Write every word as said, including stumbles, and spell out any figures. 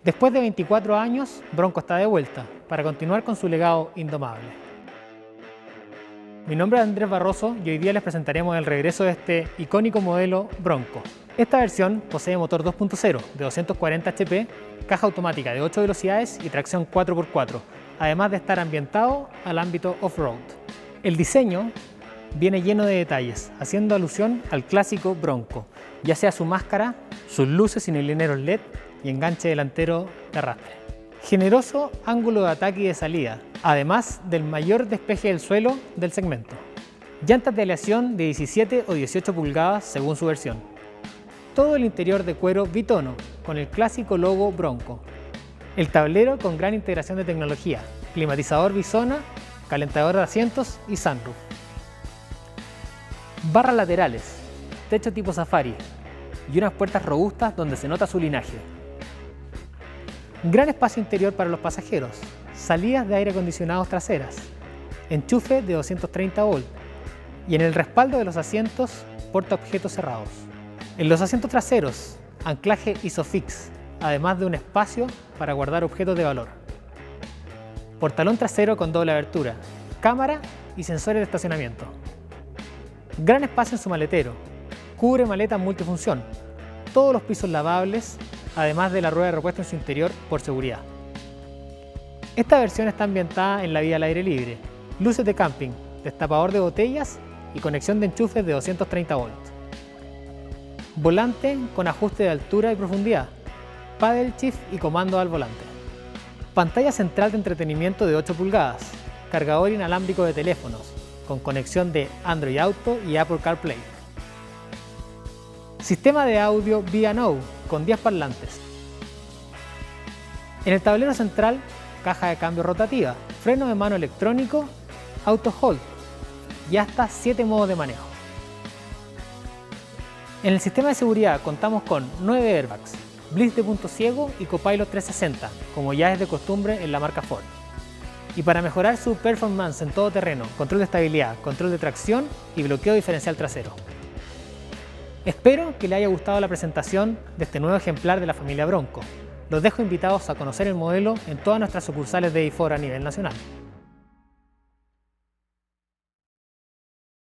Después de veinticuatro años, Bronco está de vuelta para continuar con su legado indomable. Mi nombre es Andrés Barroso y hoy día les presentaremos el regreso de este icónico modelo Bronco. Esta versión posee motor dos punto cero de doscientos cuarenta H P, caja automática de ocho velocidades y tracción cuatro por cuatro, además de estar ambientado al ámbito off-road. El diseño viene lleno de detalles, haciendo alusión al clásico Bronco, ya sea su máscara, sus luces y neblineros L E D y enganche delantero de arrastre. Generoso ángulo de ataque y de salida, además del mayor despeje del suelo del segmento. Llantas de aleación de diecisiete o dieciocho pulgadas según su versión. Todo el interior de cuero bitono con el clásico logo Bronco. El tablero con gran integración de tecnología, climatizador bisona, calentador de asientos y sunroof. Barras laterales, techo tipo safari y unas puertas robustas donde se nota su linaje. Gran espacio interior para los pasajeros, salidas de aire acondicionados traseras, enchufe de doscientos treinta volts y en el respaldo de los asientos portaobjetos cerrados. En los asientos traseros, anclaje ISOFIX, además de un espacio para guardar objetos de valor. Portalón trasero con doble abertura, cámara y sensores de estacionamiento. Gran espacio en su maletero, cubre maleta multifunción, todos los pisos lavables, además de la rueda de repuesto en su interior por seguridad. Esta versión está ambientada en la vía al aire libre, luces de camping, destapador de botellas y conexión de enchufes de doscientos treinta volts. Volante con ajuste de altura y profundidad, paddle shift y comando al volante. Pantalla central de entretenimiento de ocho pulgadas, cargador inalámbrico de teléfonos, con conexión de Android Auto y Apple CarPlay. Sistema de audio B and O con diez parlantes. En el tablero central, caja de cambio rotativa, freno de mano electrónico, auto hold y hasta siete modos de manejo. En el sistema de seguridad contamos con nueve airbags, blitz de punto ciego y copilot trescientos sesenta, como ya es de costumbre en la marca Ford. Y para mejorar su performance en todo terreno, control de estabilidad, control de tracción y bloqueo diferencial trasero. Espero que les haya gustado la presentación de este nuevo ejemplar de la familia Bronco. Los dejo invitados a conocer el modelo en todas nuestras sucursales de Ford a nivel nacional.